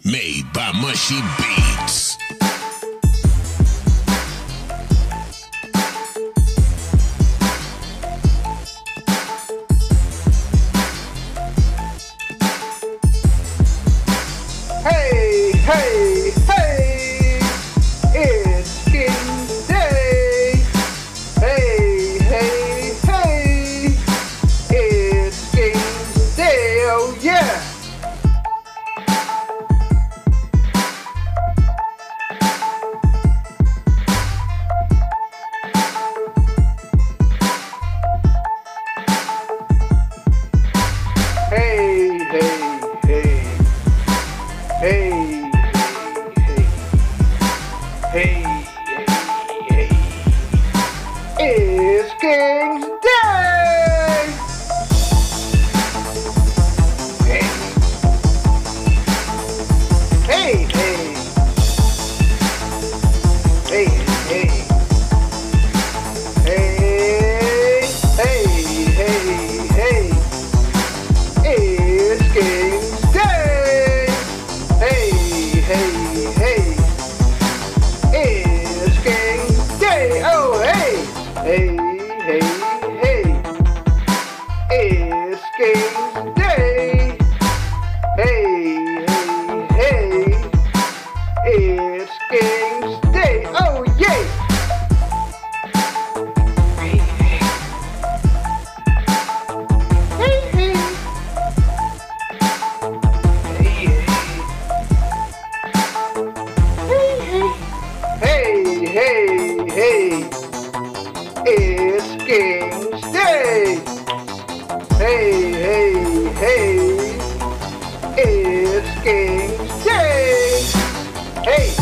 Made by Mushy Beats. Hey, hey, hey, it's King's Day. Hey, hey, hey, it's King's Day, oh yeah. Hey, hey, hey. Hey, hey, hey, hey, it's King's Day! Hey, hey, hey, hey, hey, hey, hey, hey, it's King's Day! Hey, hey, hey, it's King's Day, oh hey, hey, hey, hey, it's King's Day, hey, hey, hey, it's King's Day, oh yay, hey, hey, hey, hey, hey, hey, hey, it's King's Day. Hey, hey, hey, it's King's Day. Hey.